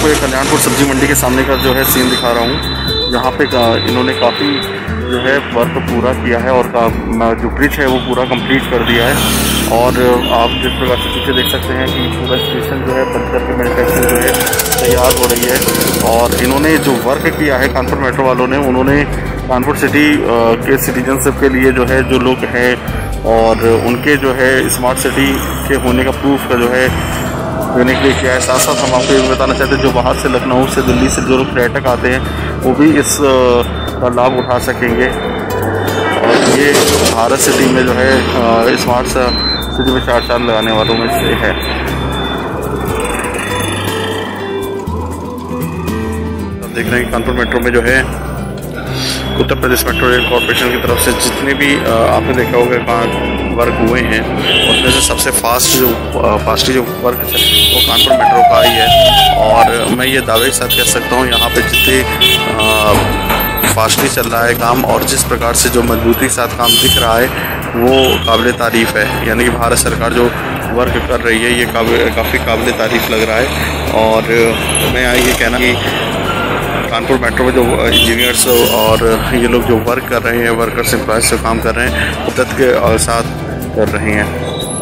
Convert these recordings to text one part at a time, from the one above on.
आपको ये कल्याणपुर सब्जी मंडी के सामने का जो है सीन दिखा रहा हूँ। यहाँ पे इन्होंने काफ़ी जो है वर्क पूरा किया है और जो ब्रिज है वो पूरा कंप्लीट कर दिया है। और आप जिस प्रकार से पीछे देख सकते हैं कि पूरा स्टेशन जो है बनकर के मैन्युफैक्चरिंग जो है तैयार हो रही है। और इन्होंने जो वर्क किया है कानपुर मेट्रो वालों ने, उन्होंने कानपुर सिटी के सिटीजनशिप के लिए जो है जो लोग हैं और उनके जो है स्मार्ट सिटी के होने का प्रूफ का जो है देने के लिए किया है। साथ साथ हम आपको ये बताना चाहते हैं जो बाहर से लखनऊ से दिल्ली से जो लोग पर्यटक आते हैं वो भी इस का लाभ उठा सकेंगे। और ये भारत सिटी में जो है स्मार्ट सिटी में 4 चांद लगाने वालों में से है। आप देख रहे हैं कानपुर मेट्रो में जो है Uttar Pradesh metro rail corporation की तरफ से जितने भी आपने देखा होगा कहाँ वर्क हुए हैं उसमें से सबसे फास्टली जो वर्क है वो कानपुर मेट्रो का ही है। और मैं ये दावे के साथ कह सकता हूँ यहाँ पे जितने फास्टली चल रहा है काम और जिस प्रकार से जो मजबूती के साथ काम दिख रहा है वो काबिल तारीफ़ है। यानी कि भारत सरकार जो वर्क कर रही है ये काफ़ी काबिल तारीफ़ लग रहा है। और मैं ये कहना कि कानपुर मेट्रो में जो इंजीनियर्स और ये लोग जो वर्क कर रहे हैं, वर्कर्स एम्प्लॉयज़ से काम कर रहे हैं, शिद्दत के साथ कर रहे हैं।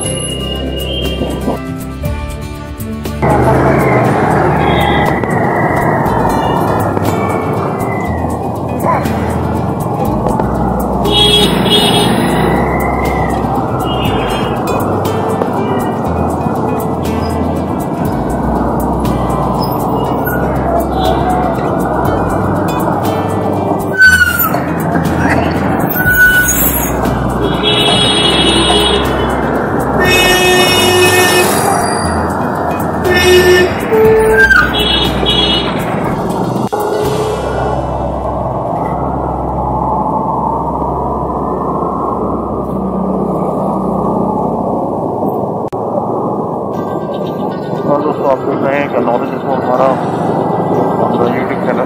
दोस्तों आप देख रहे हैं कि नॉलेज इसमें हमारा यूट्यूब चैनल।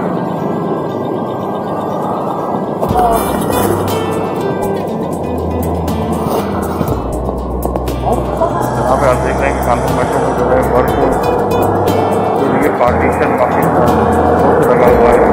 यहाँ पे आप देख रहे हैं कि कानपुर मेट्रो में जो है वर्क के लिए पार्टीशन काफ़ी लगा हुआ है।